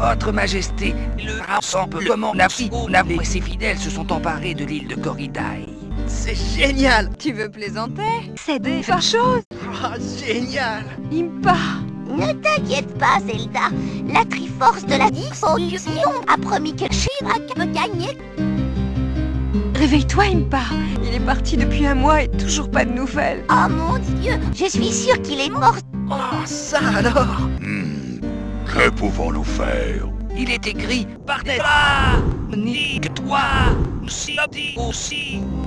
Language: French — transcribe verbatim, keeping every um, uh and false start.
Votre Majesté, le rassemblement Nafi et ses fidèles se sont emparés de l'île de Corridae. C'est génial! Tu veux plaisanter? C'est des choses. Oh, génial! Impa! Ne t'inquiète pas, Zelda. La Triforce de la Dissolution a promis que Shira peut gagner. Réveille-toi, Impa. Il est parti depuis un mois et toujours pas de nouvelles. Oh mon Dieu, je suis sûre qu'il est mort. Oh, ça alors! Hmm. Que pouvons-nous faire? Il est écrit par des... Ah, ni que toi, si aussi.